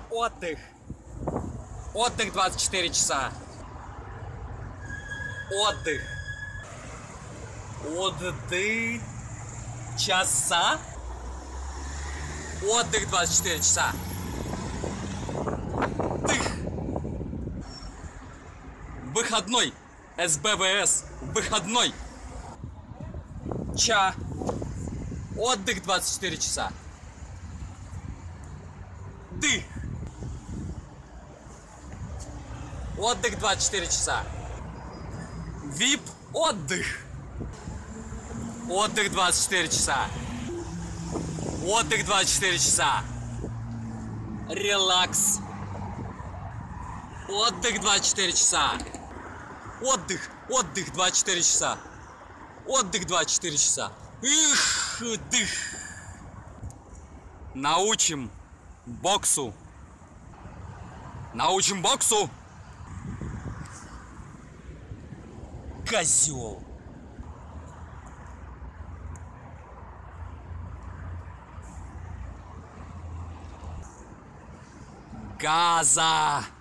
Отдых. Отдых 24 часа. Отдых. Отдых. Часа. Отдых 24 часа. Дых. Выходной. СБВС. Выходной. Ча. Отдых 24 часа. Дых. Отдых 24 часа. ВИП. Отдых. Отдых 24 часа. Отдых 24 часа. Релакс. Отдых 24 часа. Отдых. Отдых 24 часа. Отдых 24 часа. Их, дых. Научим боксу. Научим боксу. Козел. Газа.